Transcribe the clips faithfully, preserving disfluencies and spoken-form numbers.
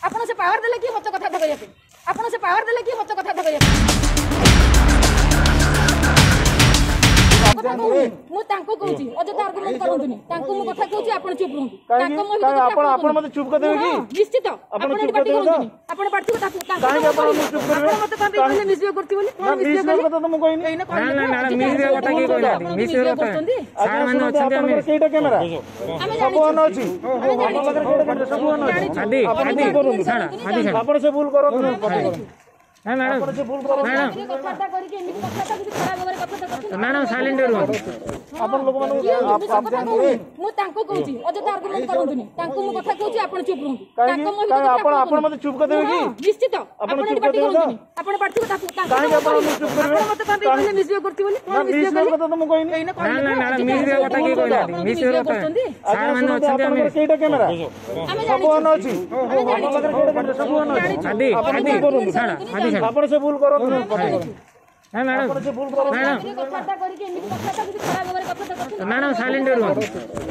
ଆପଣ ସେ ପାୱାର ଦେଲେ କି ମତେ କଥା କହିବା ପାଇଁ ଆପଣ ସେ ପାୱାର ଦେଲେ କି ମତେ କଥା କହିବା ପାଇଁ ମୁଁ ତାଙ୍କୁ କହୁଛି ଅଯଥା ଆର୍ଗୁମେଣ୍ଟ କରନ୍ତୁନି ତାଙ୍କୁ ମୁଁ କଥା କହୁଛି ଆପଣ ଚୁପ ରୁହନ୍ତୁ ତାଙ୍କ ମୋ ଭିତରେ ଆପଣ ଆପଣ ମତେ ଚୁପ କରି ଦେବେ କି ନିଶ୍ଚିତ ଆପଣ ଏଠି ପାଟି କରନ୍ତୁନି ଆପଣ ପାଟି କଥା କାହିଁ ଆପଣ ମୁଁ ଚୁପ କରିବେ ଆପଣ ମତେ କଣ କହିଲେ ମିସବିହେଭ କରୁଛି ବୋଲି ନା ମିସବିହେଭ କଥା ତ ମୁଁ କହିନି ଏଇନା କହିଲେ ନା ନା ମିସବିହେଭ କଥା କି କହିଲେ ମିସବିହେଭ କରୁଛନ୍ତି ସାର୍ ମାନେ ଅଛନ୍ତି ଆମର କେଇଟା କ୍ୟାମେରା ସବୁ ଅନ ଅଛି ଆମ ପାଖରେ କେଇଟା କ୍ୟାମେରା ସବୁ ଅନ ଅଛି ଆଦି ଆଦି କରନ୍ତୁ ଛାଡ଼ ଆଦି ଛାଡ଼ ଆପଣ ସେ ଭୁଲ କରନ୍ତୁ ନା ମ୍ୟାଡ଼ାମ ଆପଣ ସେ ଭୁଲ କରନ୍ତୁ କଥାଟା କରିକି ଏମିତି କଥାଟା କିଛି ଖରାପ ଭାବରେ କଥାଟା କରୁଛନ୍ତି ମ୍ୟାଡ଼ାମ ସାଇଲେଣ୍ଟ ରୁହନ୍ତୁ ଆପଣ ଲୋକମାନଙ୍କୁ ମୁଁ ତାଙ୍କୁ କହୁଛି ଅଯଥା ଆର୍ଗୁମେଣ୍ଟ କରନ୍ତୁନି ତାଙ୍କୁ ମୁଁ କଥା କହୁଛି ଆପଣ ଚୁପ ରୁହନ୍ତୁ ତାଙ୍କ ମୋ କାହିଁ ଆପଣ ଆପଣ ମତେ ଚୁପ କରି ଦେବେ କି ନିଶ୍ଚିତ ଆପଣ ଏଠି ପାଟି କରନ୍ତୁନି ଆପଣ ପାଟି କଥା କାହିଁ ଆପଣ ମୁଁ ଚୁପ କରିବେ ଆପଣ ମତେ କଣ କହିଲେ ମିସବିହେଭ କରୁଛି ବୋଲି ନା ମିସବିହେଭ କଥା ତ ମୁଁ କହିନି ଏଇନା ନା ନା ନା ମିସବିହେଭ କଥା କି କହିଲେ ମିସବିହେଭ କରୁଛନ୍ତି ସାର୍ ମାନେ ଅଛନ୍ତି ଆମେ ଆମର କେଇଟା କ୍ୟାମେରା ସବୁ ଅନ ଅଛି ଆମ ପାଖରେ କେଇଟା କ୍ୟାମେରା ସବୁ ଅନ ଅଛି ଆଦି ଆଦି ଛାଡ଼ ଆଦି ଛାଡ଼ ଆପଣ ସେ ଭୁଲ କରନ୍ତୁ ନା ମ୍ୟାଡ଼ାମ ଆପଣ ସେ ଭୁଲ କରନ୍ତୁ ମ୍ୟାଡ଼ାମ କଥାଟା କରିକି ଏମିତି କଥାଟା କିଛି ଖରାପ ଭାବରେ କଥାଟା କରୁଛନ୍ତି ମ୍ୟାଡ଼ାମ ସାଇଲେଣ୍ଟ ରୁହନ୍ତୁ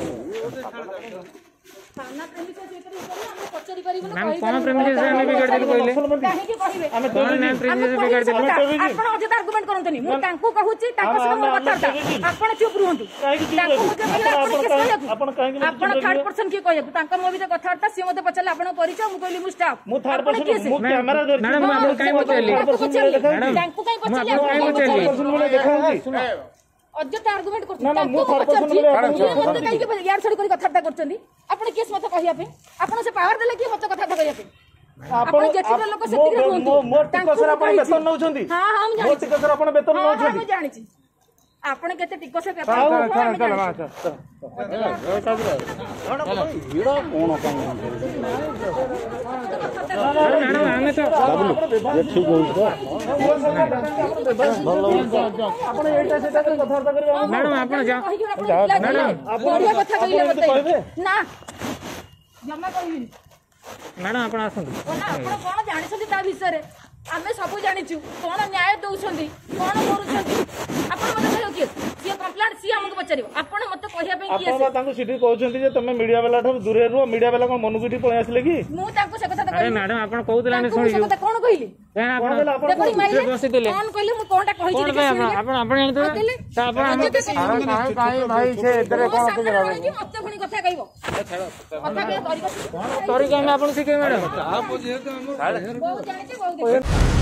ଥାନା ପ୍ରେମିକ ସେଇଥିରେ ଆମେ ପଚାରି ପାରିବୁନି ମ୍ୟାମ୍ କ'ଣ ପ୍ରେମିସ ଆମେ ବିଗାଡ଼ି ଦେଲୁ କହିଲେ କାହିଁକି କହିବେ କ'ଣ ମ୍ୟାମ୍ ପ୍ରେମିସ ବିଗାଡ଼ି ଦେଲୁ ଆପଣ ଅଯଥା ଆର୍ଗୁମେଣ୍ଟ କରନ୍ତୁନି ମୁଁ ତାଙ୍କୁ କହୁଛି ତାଙ୍କ ସହିତ ମୋର କଥାବାର୍ତ୍ତା ଆପଣ ଚୁପ ରୁହନ୍ତୁ ତାଙ୍କୁ ମୁଁ କହିଲେ ଆପଣ କିଏ କହିବାକୁ ଆପଣ ଥାର୍ଡ ପର୍ସନ କିଏ କହିବାକୁ ତାଙ୍କ ମୋ ଭିତରେ କଥାବାର୍ତ୍ତା ସିଏ ମତେ ପଚାରିଲେ ଆପଣଙ୍କ ପରିଚୟ ମୁଁ କହିଲି ମୁଁ ଷ୍ଟାଫ ମୁଁ ଥାର୍ଡ ପର୍ସନ ମୁଁ କ୍ୟାମେରା ଧରିଛି ମ୍ୟାଡ଼ାମ ମୁଁ ଆପଣଙ୍କୁ କାହିଁ ପଚାରିଲି ତାଙ୍କୁ କାହିଁ ପଚାରିଲି ମୁଁ ଆପଣଙ୍କୁ କାହିଁ ପଚାରିଲି ଦେଖାଉଛି ଅଯଥା ଆର୍ଗୁମେଣ୍ଟ କରୁଛନ୍ତି ନା, ମୁଁ ତାଙ୍କୁ ଥାର୍ଡ ପର୍ସନ ପଚାରୁଛି ବୋଲି ଆପଣଙ୍କୁ ମତେ କାହିଁକି ୟାର ଛାଡ଼ି କରି କଥାବାର୍ତ୍ତା କରୁଛନ୍ତି ଆପଣ କିଏ ମତେ କହିବା ପାଇଁ ଆପଣ ସେ ପାୱାର ଦେଲେ କି ମତେ କଥା କହିବା ପାଇଁ ଆପଣ ଯେତିକି ଲୋକ ସେତିକି ରୁହନ୍ତୁ ମୋ ଟିକସରେ ଆପଣ ବେତନ ନଉଛନ୍ତି ହଁ ହଁ ମୁଁ ମୋ ଜାଣିଛି ଟିକସରେ ଆପଣ ବେତନ ହଁ ନଉଛନ୍ତି ମୁଁ ଜାଣିଛି ଆପଣ କେତେ ଟିକସ ମ୍ୟାଡ଼ାମ ଆମେ ତ ଆପଣ ଏଇଟା ସେଟା କଥାବାର୍ତ୍ତା କରିବେ ମ୍ୟାଡ଼ାମ ଆପଣ ଯାଅ ବଢିଆ କଥା କହିଲେ ମତେ କହିବେ ନା ଜମା କହିବିନି ମ୍ୟାଡ଼ାମ ଆପଣ ଆସନ୍ତୁ ଆପଣ କଣ ଜାଣିଛନ୍ତି ତା ବିଷୟରେ ଆମେ ସବୁ ଜାଣିଛୁ କଣ ନ୍ୟାୟ ଦଉଛନ୍ତି କଣ କରୁଛନ୍ତି ଆପଣ ମତେ କହିବ କିଏ ସିଏ କମ୍ପ୍ଲେଣ୍ଟ ସିଏ ଆମକୁ ପଚାରିବ ଆପଣ ମତେ କହିବା ପାଇଁ କିଏ ଆପଣ ତାଙ୍କୁ ସେଠି କହୁଛନ୍ତି ଯେ ତମେ ମିଡିଆ ବାଲା ଠାରୁ ଦୂରରେ ରୁହ ମିଡିଆ ବାଲା କଣ ମନକୁ ଏଠି ପଳେଇ ଆସିଲେ କି ମୁଁ ତାଙ୍କୁ ସେ କଥା ଆରେ ମ୍ୟାଡ଼ାମ ଆପଣ କହୁଥିଲେ ଆମେ ଶୁଣିଛୁ କଥା କଣ କହିଲି ଆପଣ ଦେଖି ମାଇଲେ ବସିଥିଲେ କଣ କହିଲେ ମୁଁ କଣଟା କହିଛି କ'ଣ ପାଇଁ ଆପଣ ଆପଣ ଜାଣିଥିବେ ତ ଆପଣ ଭାଇ ସେ ଏଥିରେ କଣ ମତେ ପୁଣି କଥା କହିବ କଥା କହିବ ତରିକା ଆମେ ଆପଣଙ୍କୁ ଶିଖେଇବୁ ମ୍ୟାଡ଼ାମ ବହୁତ ଜାଣିଛି ବହୁତ